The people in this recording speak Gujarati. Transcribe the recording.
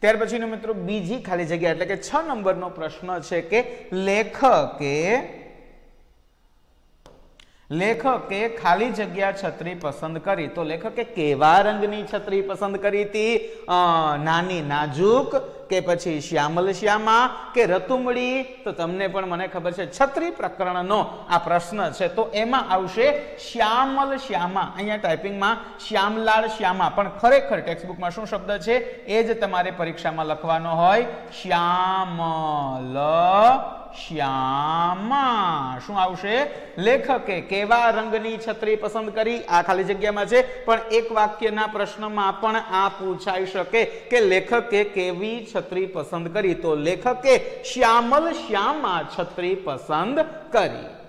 ત્યાર પછીનો મિત્રો બીજી ખાલી જગ્યા એટલે કે 6 નંબરનો પ્રશ્ન છે કે લેખકે ખાલી જગ્યા છત્રી પસંદ કરી તો લેખકે કેવા રંગની છત્રી પસંદ કરી હતી? નાની નાજુક કે પછી શ્યામલ શ્યામા કે રતુમડી? તો તમને પણ મને ખબર છે છત્રી પ્રકરણનો આ પ્રશ્ન છે તો એમાં આવશે શ્યામલ શ્યામા. અહીંયા ટાઈપિંગમાં શ્યામલાલ શ્યામા, પણ ખરેખર ટેક્સ્ટબુકમાં શું શબ્દ છે એ જ તમારે પરીક્ષામાં લખવાનો હોય, શ્યામલ શ્યામા. શું આવશે? લેખકે કેવા રંગની છત્રી પસંદ કરી, આ ખાલી જગ્યામાં છે, પણ એક વાક્યના પ્રશ્નમાં પણ આ પૂછાઈ શકે કે લેખકે કેવી છત્રી પસંદ કરી, તો લેખકે શ્યામલ શ્યામા છત્રી પસંદ કરી.